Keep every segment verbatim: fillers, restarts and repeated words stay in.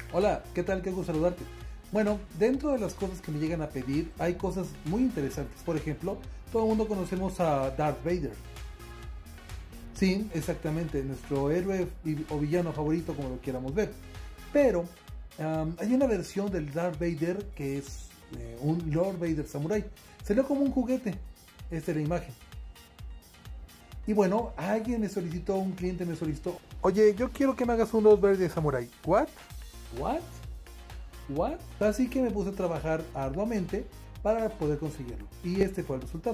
Hola, ¿qué tal? Qué gusto saludarte. Bueno, dentro de las cosas que me llegan a pedir hay cosas muy interesantes. Por ejemplo, todo el mundo conocemos a Darth Vader. Sí, exactamente, nuestro héroe o villano favorito, como lo quieramos ver. Pero um, hay una versión del Darth Vader que es eh, un Lord Vader Samurai. Salió como un juguete. Esta es la imagen. Y bueno, alguien me solicitó, un cliente me solicitó: oye, yo quiero que me hagas un Lord Vader Samurai. ¿What? ¿What? ¿What? Así que me puse a trabajar arduamente para poder conseguirlo. Y este fue el resultado.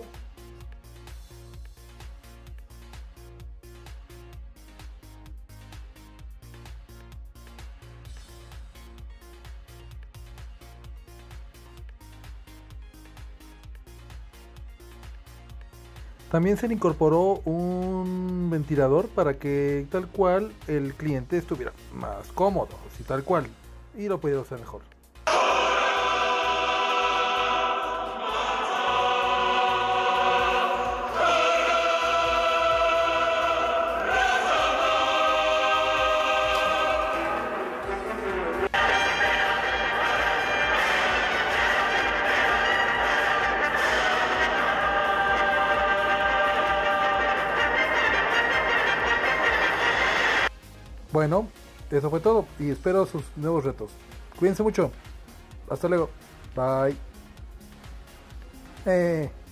También se le incorporó un ventilador para que tal cual el cliente estuviera más cómodo, así tal cual, y lo pudiera hacer mejor. Bueno, eso fue todo y espero sus nuevos retos. Cuídense mucho. Hasta luego. Bye. Eh.